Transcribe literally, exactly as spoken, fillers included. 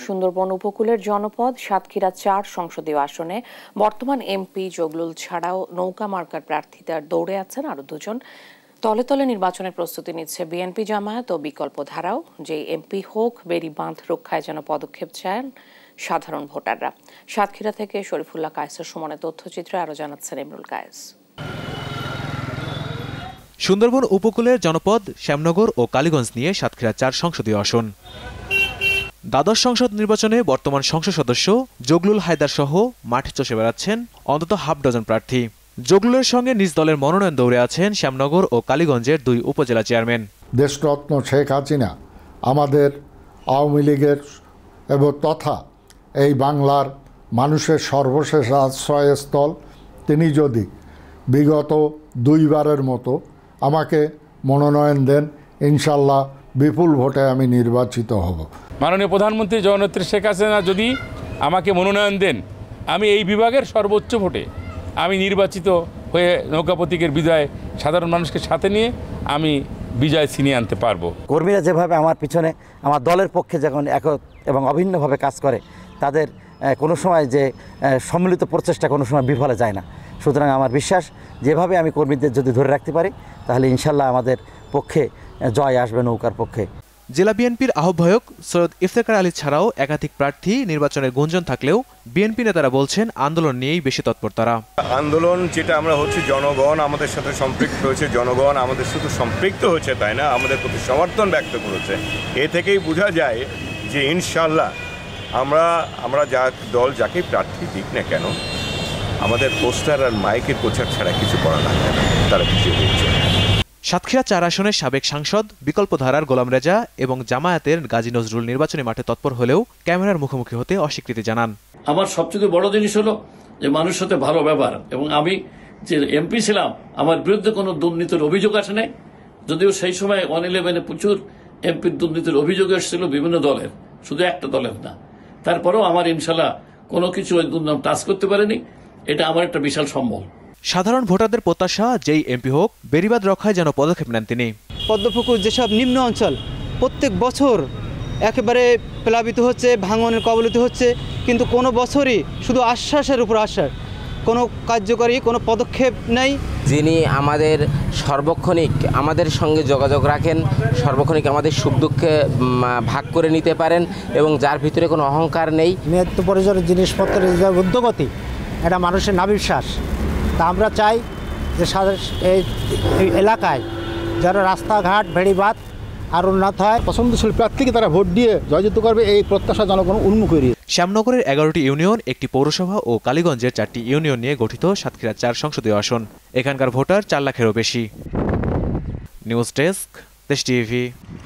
সুন্দরবন উপকূলের জনপদ সাতক্ষীরা চার সংসদীয় আসনে বর্তমান এমপি জগলুল ছাড়াও নৌকা মার্কার প্রার্থীদের দৌড়ে আছেন আরো দুজন। তলে তলে নির্বাচনের প্রস্তুতি নিচ্ছে বিএনপি জামায়াত ও বিকল্প ধারাও। যে এমপি হোক, বেড়ি বাঁধ রক্ষায় যেন পদক্ষেপ চান সাধারণ ভোটাররা। সাতক্ষীরা থেকে শরীফুল্লাহ কায়েসের সুমনের তথ্যচিত্রে আরো জানাচ্ছেন ইমরুল কায়েস। সুন্দরবন উপকূলের জনপদ শ্যামনগর ও কালীগঞ্জ নিয়ে সাতক্ষীরা চার সংসদীয় আসন। দ্বাদশ সংসদ নির্বাচনে বর্তমান সংসদ সদস্য জগলুল হায়দার সহ মাঠে চষে বেড়াচ্ছেন অন্তত হাফ ডজন প্রার্থী। জগলুলের সঙ্গে নিজ দলের মনোনয়ন দৌড়ে আছেন শ্যামনগর ও কালীগঞ্জের দুই উপজেলা চেয়ারম্যান। দেশরত্ন শেখ হাসিনা আমাদের আওয়ামী লীগের এবং তথা এই বাংলার মানুষের সর্বশেষ আশ্রয়স্থল। তিনি যদি বিগত দুইবারের মতো আমাকে মনোনয়ন দেন, ইনশাল্লাহ বিপুল ভোটে আমি নির্বাচিত হব। মাননীয় প্রধানমন্ত্রী জননেত্রী শেখ হাসিনা যদি আমাকে মনোনয়ন দেন, আমি এই বিভাগের সর্বোচ্চ ভোটে আমি নির্বাচিত হয়ে নৌকা প্রতীকের বিজয় সাধারণ মানুষকে সাথে নিয়ে আমি বিজয় ছিনিয়ে আনতে পারবো। কর্মীরা যেভাবে আমার পিছনে আমার দলের পক্ষে যখন এক এবং অভিন্নভাবে কাজ করে, তাদের কোনো সময় যে সম্মিলিত প্রচেষ্টা কোনো সময় বিফলে যায় না। সুতরাং আমার বিশ্বাস, যেভাবে আমি কর্মীদের যদি ধরে রাখতে পারি, তাহলে ইনশাল্লাহ আমাদের পক্ষে জয় আসবে নৌকার পক্ষে। জেলা বিএনপির আহ্বায়ক সৈয়দ ইফতেখার আলী ছাড়াও একাধিক প্রার্থী নির্বাচনের গুঞ্জন থাকলেও বিএনপি নেতারা বলছেন আন্দোলন নিয়েই বেশি তৎপর তারা। আন্দোলন যেটা আমরা হচ্ছে, জনগণ আমাদের সাথে সম্পৃক্ত হয়েছে, জনগণ আমাদের শুধু সম্পৃক্ত হচ্ছে তাই না, আমাদের প্রতি সমর্থন ব্যক্ত করেছে। এ থেকেই বোঝা যায় যে ইনশাল্লাহ আমরা আমরা যা দল যাকেই প্রার্থী দিক না কেন, আমাদের পোস্টার আর মাইকের প্রচার ছাড়া কিছু করা লাগবে না, তারা কিছু দিচ্ছে। সাতক্ষীরা চার আসনের সাবেক সাংসদ বিকল্প ধারার গোলাম রেজা এবং জামায়াতের গাজী নজরুল নির্বাচনী মাঠে তৎপর হলেও ক্যামেরার মুখোমুখি হতে অস্বীকৃতি জানান। আমার সবচেয়ে বড় জিনিস হলো যে মানুষের সাথে ভালো ব্যবহার, এবং আমি যে এমপি ছিলাম আমার বিরুদ্ধে কোনো দুর্নীতির অভিযোগ আসে নাই। যদিও সেই সময় ওয়ান ইলেভেনে প্রচুর এমপির দুর্নীতির অভিযোগ এসেছিল বিভিন্ন দলের, শুধু একটা দলের না। তারপরেও আমার ইনশাল্লাহ কোনো কিছু ওই দুর্নাম টাচ করতে পারেনি। এটা আমার একটা বিশাল সম্বল। সাধারণ ভোটারদের প্রত্যাশা, যেই এমপি হোক বেড়িবাঁধ রক্ষায় যেন পদক্ষেপ নেন তিনি। পদ্মপুকুর যেসব নিম্ন অঞ্চল প্রত্যেক বছর একেবারে প্লাবিত হচ্ছে, ভাঙনের কবলিত হচ্ছে, কিন্তু কোনো বছরই শুধু আশ্বাসের উপর আশ্বাস, কোনো কার্যকরী কোনো পদক্ষেপ নেই। যিনি আমাদের সর্বক্ষণিক আমাদের সঙ্গে যোগাযোগ রাখেন, সর্বক্ষণিক আমাদের সুখ দুঃখে ভাগ করে নিতে পারেন এবং যার ভিতরে কোনো অহংকার নেই। নিত্য প্রয়োজনীয় জিনিসপত্রের যে ঊর্ধ্বগতি, এটা মানুষের নাবিশ্বাস। তা আমরা চাই যে এই এলাকায় যারা রাস্তাঘাট বেড়িবাঁধ আর উন্নত হয়, পছন্দশীল প্রার্থীকে তারা ভোট দিয়ে জয়যুক্ত করবে, এই প্রত্যাশা জনগণ উন্মুখ করে। শ্যামনগরের এগারোটি ইউনিয়ন, একটি পৌরসভা ও কালীগঞ্জের চারটি ইউনিয়ন নিয়ে গঠিত সাতক্ষীরা চার সংসদীয় আসন। এখানকার ভোটার চার লাখেরও বেশি। News desk, Desh TV.